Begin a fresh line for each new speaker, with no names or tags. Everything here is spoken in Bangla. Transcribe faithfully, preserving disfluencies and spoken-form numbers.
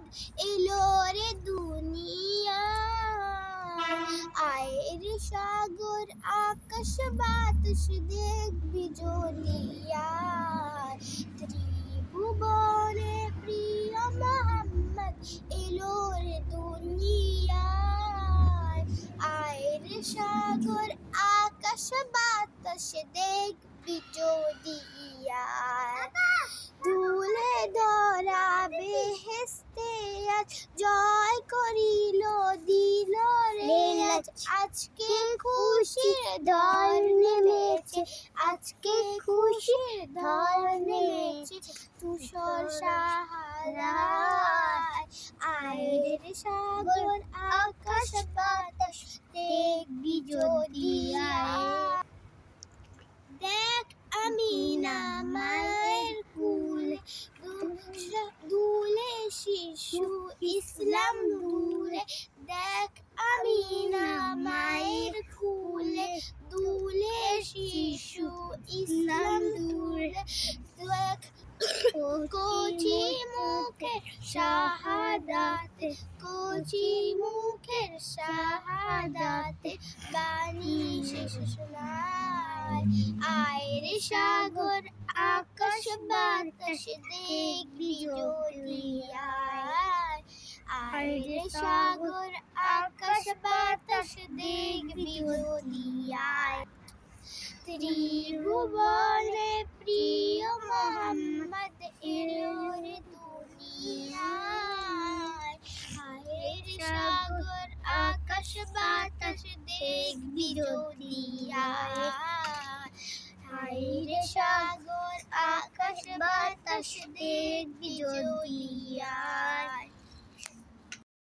এলো রে দুনিয়া, আয়ের সাগর আকাশ বাতাস দেখবি জ্বলিয়া। ত্রিভুবনে প্রিয় মোহাম্মদ এলো রে দুনিয়ায়, আয়ের সাগর আকাশ বাতাস দেখবি জ্বলিয়া। ধুলে ধরা বেহেশতে আজ জয় করিল দিল রে আজ। আজকে খুশির ঢল নেমেছে, আজকে খুশির ঢল নেমেছে তুষার সাহারায়। আয়ের সাগর আকাশ বাতাস দেখবি জ্বলিয়া। দেখ আমিনা মায়ের কুলে দুলে শিশু ইসলাম দুলে। দেখ আমিনা মায়ের কুলে দুলে শিশু ইসলাম দুলে। দেখ কচি মুখের শাহাদাতে, কচি মুখের শাহাদাতে বাণী শেষ শোনায়। আয়ের সাগর আকাশ বাতাস দেখবি জ্বলিয়া। আয়ের সাগর আকাশ বাতাস দেখবি জ্বলিয়া। ত্রিভুবনে প্রিয় মোহাম্মদ এলো রে দুনিয়ায়, আয়ের সাগর আকাশ বাতাস দেখবি জ্বলিয়া। আয়ের সাগর আকাশ বাতাস দেখবি জ্বলিয়া।